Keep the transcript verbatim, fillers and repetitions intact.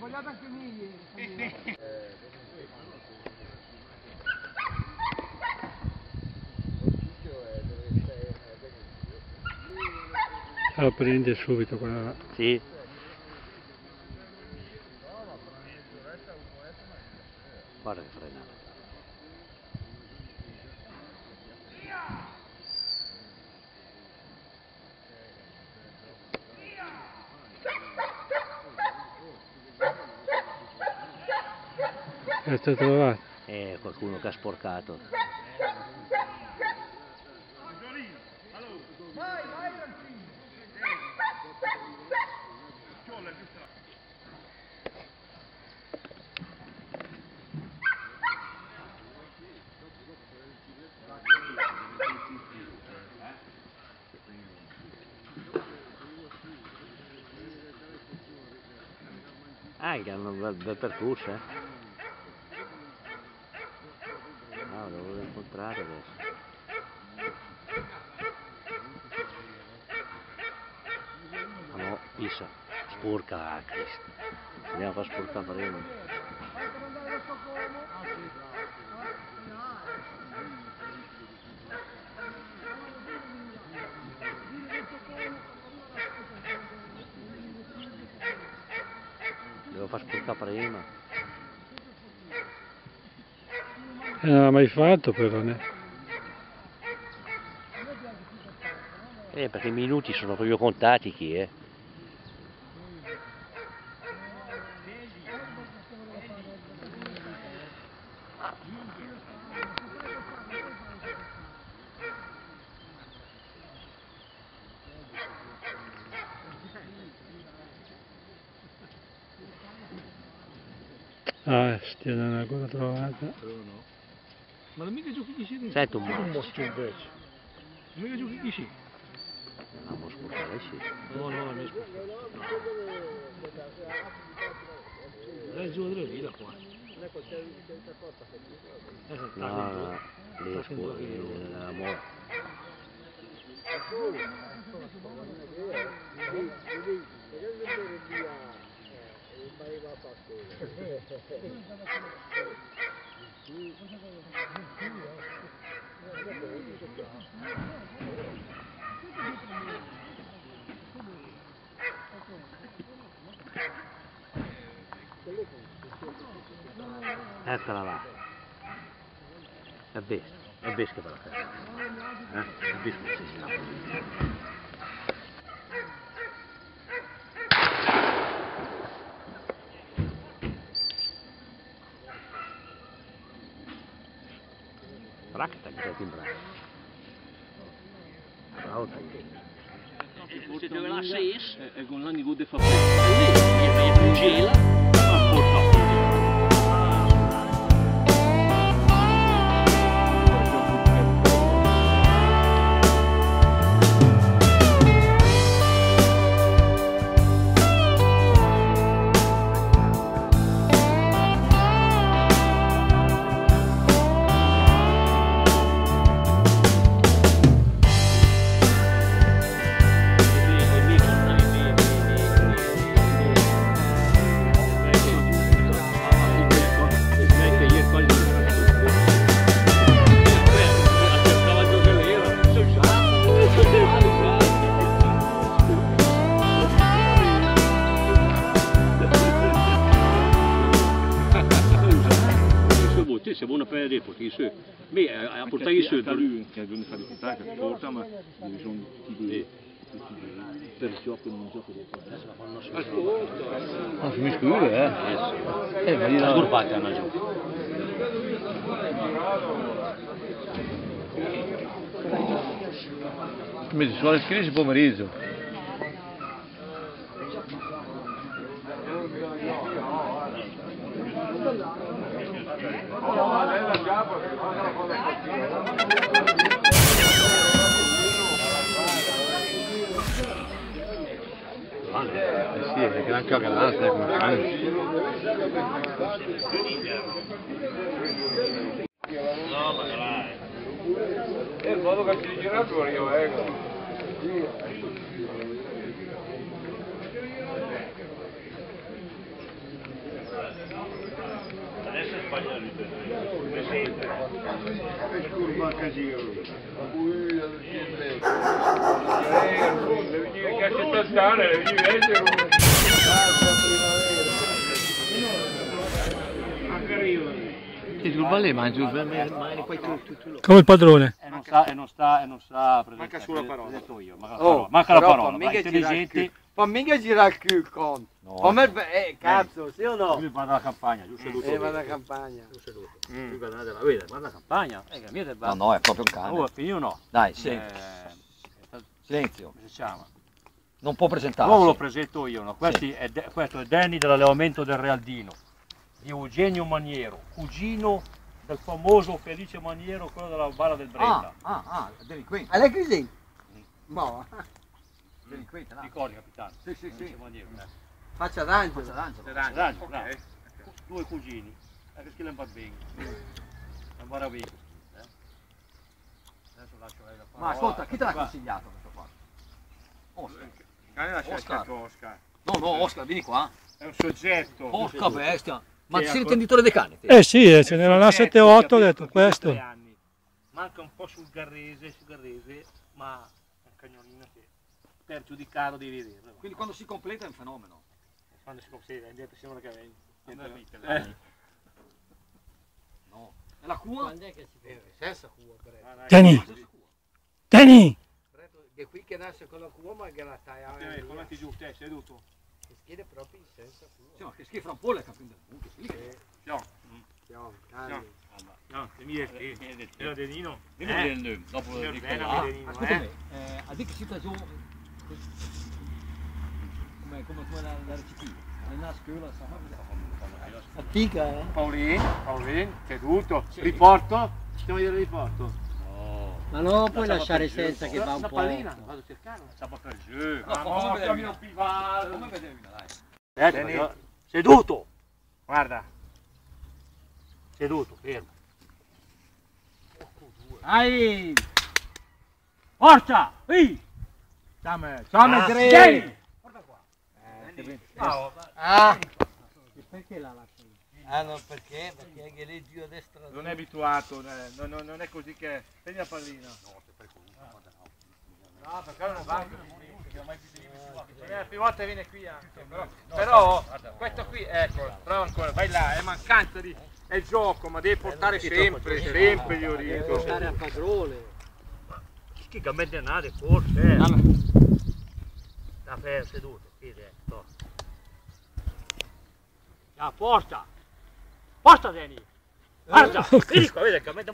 sbagliato anche ieri. Lo prende subito quella là. Sì. Guarda che frenata. È stato trovato. Eh, qualcuno che ha sporcato. Vai, vai tranquillo. Ah, che hanno un bel, bel percorso, eh. No, lo volevo incontrare adesso. Ma no, pissa, sporca, ah, Cristo. Andiamo a far sporcare prima. Devo far sporcare prima. Eh, non l'ha mai fatto però, né? Eh, perché i minuti sono proprio contati chi, eh. Ah, stia non è ancora trovata. Però no. Ma non mica giochi di sci? Senti un un mo'. mostro invece. Non mica giochi di sci? Andiamo a sporcare, sì. No, no, non mi sporcato. Dai giù a tre lì da qua. No, no, lì è scuro, lì è la morte. Eccola là. È bestia, è bestia per la terra. Eh? È bestia si sta. Racchetta che sei in braccio. Bravo te. Se dove la ses, e con l'anni gode fa lì, e più gela, ma porta fuori. Se vuoi una dei porti su, beh, a portare su per lui che non fa di portare, che porta, ma bisogna tutti per il gioco non gioco di Ma mi scusi, eh? Eh, ma la sgurbata hanno giù. Mi suona scrivere pomeriggio. Eh sì, è che anche a grande, come cane. No, ma dai. È il modo che si gira fuori, io, ecco. Curva casino. Le venive che a settant'anni, le venive essere Ti sul ballet mangi, mani poi tu, tu, tu. Come il padrone. E non sa, e non sta, e non sa presentare. Manca solo la parola. Detto io, manca la Oh, parola. Manca la però parola, fammi ma che intelligenti. Fammi mica girare il culo, con. No. Come eh, cazzo, sì o no? Lui va dalla campagna, giù seduto. Eh, vado a campagna. Giù seduto. Lui va dalla vede, va dalla campagna. Eh, che miete No, no, è proprio un cane. Oh, è finito o no? Dai, Eh, senti, silenzio. come si chiama? Non può presentarsi. Nuovo lo presento io, no? Questi è De- questo è Danny dell'allevamento del Realdino, di Eugenio Maniero, cugino del famoso Felice Maniero, quello della Balla del Brenta. Ah, ah, ah, delinquente. A lei così? Boh, Delinquente, no? Ricordi, capitano? Sì, sì, Felice sì. Maniero, eh. faccia d'angelo. D'Angelo. D'Angelo, bravo. Due cugini, eh, che schile un po' bene. È un buon amico. eh. Adesso lascio lei la parola. Ma ascolta, chi te l'ha Qua. consigliato questo qua? Oscar. Il cane l'ha Oscar. scelto Oscar. No, no, Oscar, vieni qua. È un soggetto. Porca bestia. Ma Sì, sei ecco. intenditore dei cani? te? Eh sì, eh, ce n'erano là sette o otto, ho detto questo. Anni. Manca un po' sul garrese, sul garrese, ma è un cagnolino che per giudicarlo devi vederlo. Quindi quando si completa è un fenomeno. Quando si completa, è indietro sembra che venga. Eh. No. E la cua? Quando è che si vede? Senza culo, Bretto. Tieni, tieni! È qui che nasce con la culo, ma che la stai a Eh, Metti giù, te, seduto. Si schiede proprio senza culo. Sì, ma che schifo un po' le capite. Comunque sì. Ciao. Ciao, calmi. No, ti mi è Era Denino. Dimmi Eh? del nome, dopo Signor dico Bene, là. Denino, Ascoltami, eh? eh, a dire che si sta giù come, come, come la, la recitiva. Nella scuola, sa, Fatica, eh? Paolin, Paolin, seduto. Riporto? Stiamo a dire riporto. Ma non lo puoi Lasciamo lasciare per giù. senza che va un Una po'. pallina, vado a cercare. Lasciamo per giù. No, Ma fammi no, vedere dammi una. un pivaro. Come vedevi, dai. Ecco, Vieni. io- seduto. Guarda. Seduto, fermo. Ai! Forza! Ehi! Ciame, ciame tre! Vieni! Ah! Perché la lasci? Ah no, perché? Perché è lì giù a destra. Non è abituato, eh, non, non- non è così che... Prendi la pallina. No, perché non va. Più volte viene qui anche. Però, però questo qui, ecco, prova ancora, vai là, è mancanza di. È il gioco, ma devi portare sempre, sempre gli orito. Stare a padrone. Che gammette nate, forse, eh. Sta fermo, seduto, vedi, ecco. Ah, porta! Porta, Dani! Guarda, vedi qua, vedi, gammette